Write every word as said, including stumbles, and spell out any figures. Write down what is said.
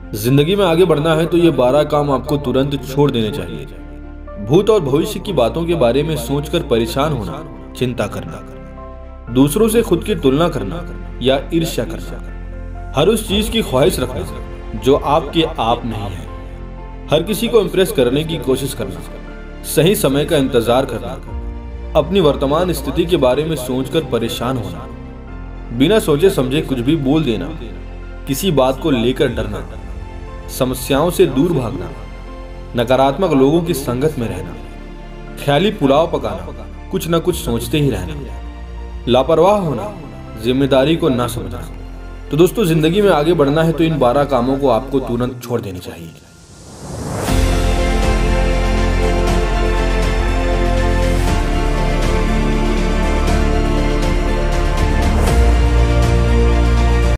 जिंदगी में आगे बढ़ना है तो ये बारह काम आपको तुरंत छोड़ देने चाहिए। भूत और भविष्य की बातों के बारे में सोचकर परेशान होना, चिंता करना, दूसरों से खुद की तुलना करना या ईर्ष्या करना, हर उस चीज की ख्वाहिश रखना जो आपके आप नहीं है, हर किसी को इम्प्रेस करने की कोशिश करना, सही समय का इंतजार करना, अपनी वर्तमान स्थिति के बारे में सोचकर परेशान होना, बिना सोचे समझे कुछ भी बोल देना, किसी बात को लेकर डरना, समस्याओं से दूर भागना, नकारात्मक लोगों की संगत में रहना, ख्याली पुलाव पकाना, कुछ न कुछ सोचते ही रहना, लापरवाह होना, जिम्मेदारी को ना समझना। तो दोस्तों, जिंदगी में आगे बढ़ना है तो इन बारह कामों को आपको तुरंत छोड़ देनी चाहिए।